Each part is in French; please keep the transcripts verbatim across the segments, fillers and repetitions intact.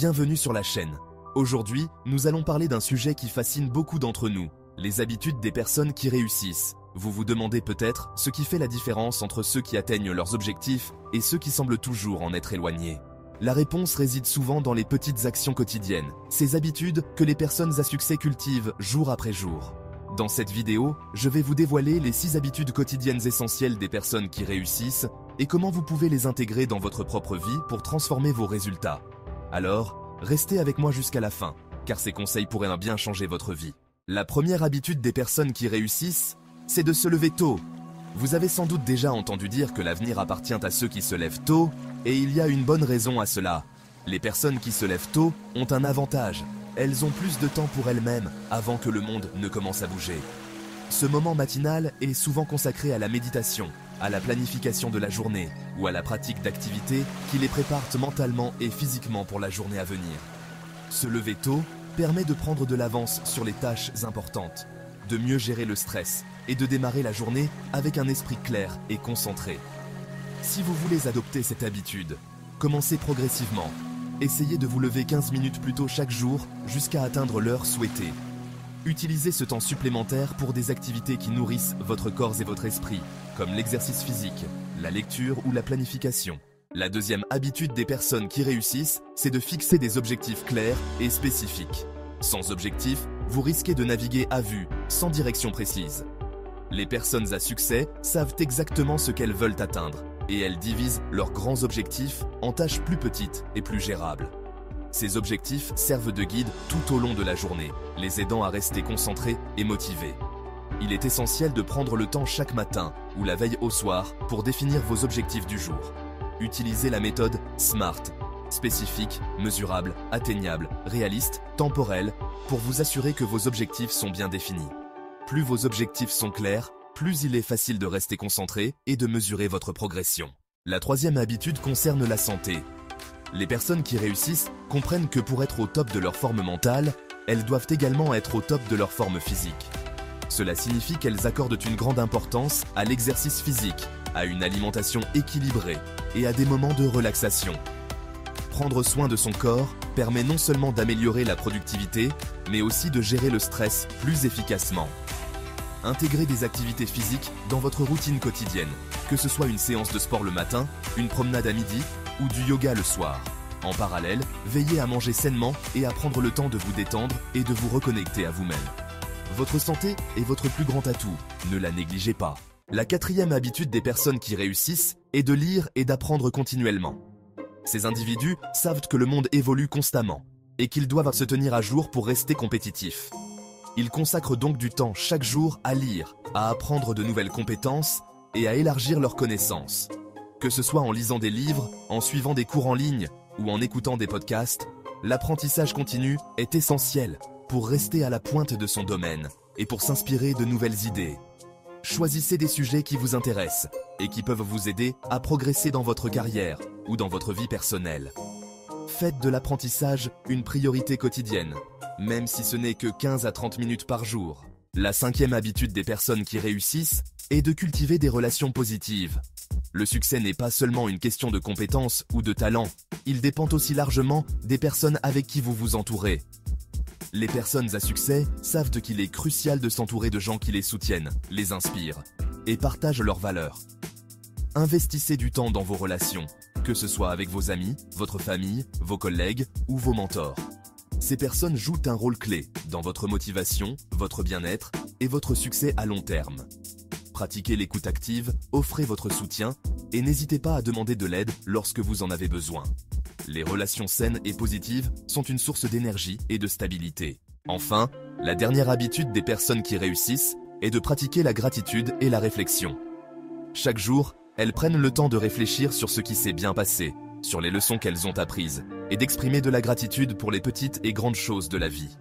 bienvenue sur la chaîne. Aujourd'hui, nous allons parler d'un sujet qui fascine beaucoup d'entre nous, les habitudes des personnes qui réussissent. Vous vous demandez peut-être ce qui fait la différence entre ceux qui atteignent leurs objectifs et ceux qui semblent toujours en être éloignés. La réponse réside souvent dans les petites actions quotidiennes, ces habitudes que les personnes à succès cultivent jour après jour. Dans cette vidéo, je vais vous dévoiler les six habitudes quotidiennes essentielles des personnes qui réussissent et comment vous pouvez les intégrer dans votre propre vie pour transformer vos résultats. Alors, restez avec moi jusqu'à la fin, car ces conseils pourraient bien changer votre vie. La première habitude des personnes qui réussissent, c'est de se lever tôt. Vous avez sans doute déjà entendu dire que l'avenir appartient à ceux qui se lèvent tôt, et il y a une bonne raison à cela. Les personnes qui se lèvent tôt ont un avantage. Elles ont plus de temps pour elles-mêmes avant que le monde ne commence à bouger. Ce moment matinal est souvent consacré à la méditation, à la planification de la journée ou à la pratique d'activités qui les préparent mentalement et physiquement pour la journée à venir. Se lever tôt permet de prendre de l'avance sur les tâches importantes, de mieux gérer le stress et de démarrer la journée avec un esprit clair et concentré. Si vous voulez adopter cette habitude, commencez progressivement. Essayez de vous lever quinze minutes plus tôt chaque jour jusqu'à atteindre l'heure souhaitée. Utilisez ce temps supplémentaire pour des activités qui nourrissent votre corps et votre esprit, comme l'exercice physique, la lecture ou la planification. La deuxième habitude des personnes qui réussissent, c'est de fixer des objectifs clairs et spécifiques. Sans objectif, vous risquez de naviguer à vue, sans direction précise. Les personnes à succès savent exactement ce qu'elles veulent atteindre, et elles divisent leurs grands objectifs en tâches plus petites et plus gérables. Ces objectifs servent de guide tout au long de la journée, les aidant à rester concentrés et motivés. Il est essentiel de prendre le temps chaque matin ou la veille au soir pour définir vos objectifs du jour. Utilisez la méthode SMART, spécifique, mesurable, atteignable, réaliste, temporel, pour vous assurer que vos objectifs sont bien définis. Plus vos objectifs sont clairs, plus il est facile de rester concentré et de mesurer votre progression. La troisième habitude concerne la santé. Les personnes qui réussissent comprennent que pour être au top de leur forme mentale, elles doivent également être au top de leur forme physique. Cela signifie qu'elles accordent une grande importance à l'exercice physique, à une alimentation équilibrée et à des moments de relaxation. Prendre soin de son corps permet non seulement d'améliorer la productivité, mais aussi de gérer le stress plus efficacement. Intégrez des activités physiques dans votre routine quotidienne, que ce soit une séance de sport le matin, une promenade à midi ou du yoga le soir. En parallèle, veillez à manger sainement et à prendre le temps de vous détendre et de vous reconnecter à vous-même. Votre santé est votre plus grand atout, ne la négligez pas. La quatrième habitude des personnes qui réussissent est de lire et d'apprendre continuellement. Ces individus savent que le monde évolue constamment et qu'ils doivent se tenir à jour pour rester compétitifs. Ils consacrent donc du temps chaque jour à lire, à apprendre de nouvelles compétences et à élargir leurs connaissances. Que ce soit en lisant des livres, en suivant des cours en ligne ou en écoutant des podcasts, l'apprentissage continu est essentiel pour rester à la pointe de son domaine et pour s'inspirer de nouvelles idées. Choisissez des sujets qui vous intéressent et qui peuvent vous aider à progresser dans votre carrière ou dans votre vie personnelle. Faites de l'apprentissage une priorité quotidienne, même si ce n'est que quinze à trente minutes par jour. La cinquième habitude des personnes qui réussissent est de cultiver des relations positives. Le succès n'est pas seulement une question de compétences ou de talent, il dépend aussi largement des personnes avec qui vous vous entourez. Les personnes à succès savent qu'il est crucial de s'entourer de gens qui les soutiennent, les inspirent et partagent leurs valeurs. Investissez du temps dans vos relations, que ce soit avec vos amis, votre famille, vos collègues ou vos mentors. Ces personnes jouent un rôle clé dans votre motivation, votre bien-être et votre succès à long terme. Pratiquez l'écoute active, offrez votre soutien et n'hésitez pas à demander de l'aide lorsque vous en avez besoin. Les relations saines et positives sont une source d'énergie et de stabilité. Enfin, la dernière habitude des personnes qui réussissent est de pratiquer la gratitude et la réflexion. Chaque jour, elles prennent le temps de réfléchir sur ce qui s'est bien passé, sur les leçons qu'elles ont apprises, et d'exprimer de la gratitude pour les petites et grandes choses de la vie.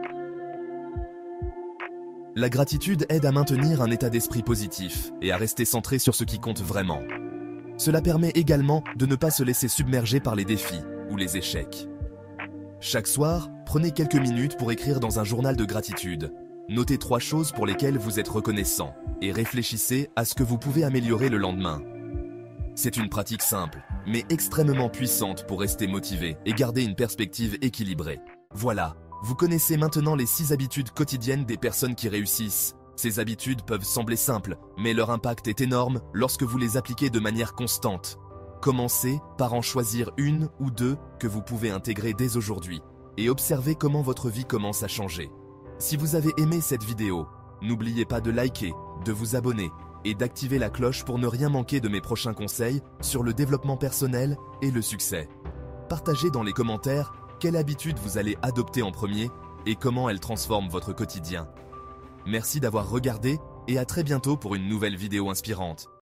La gratitude aide à maintenir un état d'esprit positif et à rester centré sur ce qui compte vraiment. Cela permet également de ne pas se laisser submerger par les défis ou les échecs. Chaque soir, prenez quelques minutes pour écrire dans un journal de gratitude. Notez trois choses pour lesquelles vous êtes reconnaissant et réfléchissez à ce que vous pouvez améliorer le lendemain. C'est une pratique simple, mais extrêmement puissantes pour rester motivé et garder une perspective équilibrée. Voilà, vous connaissez maintenant les six habitudes quotidiennes des personnes qui réussissent. Ces habitudes peuvent sembler simples, mais leur impact est énorme lorsque vous les appliquez de manière constante. Commencez par en choisir une ou deux que vous pouvez intégrer dès aujourd'hui et observez comment votre vie commence à changer. Si vous avez aimé cette vidéo, n'oubliez pas de liker, de vous abonner et d'activer la cloche pour ne rien manquer de mes prochains conseils sur le développement personnel et le succès. Partagez dans les commentaires quelle habitude vous allez adopter en premier et comment elle transforme votre quotidien. Merci d'avoir regardé et à très bientôt pour une nouvelle vidéo inspirante.